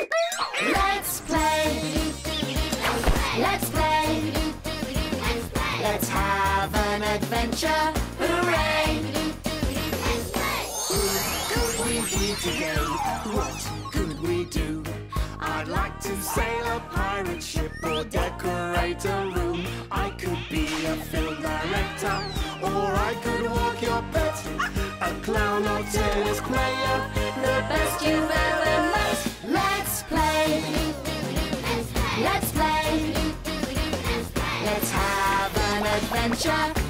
Let's play. Let's play. Let's have an adventure. Hooray! Could we be today? What could we do? I'd like to sail a pirate ship or decorate a room. I could be a film director, or I could walk your pet. A clown or tennis player, the best you've ever met. Let's play. Let's play. Let's have an adventure.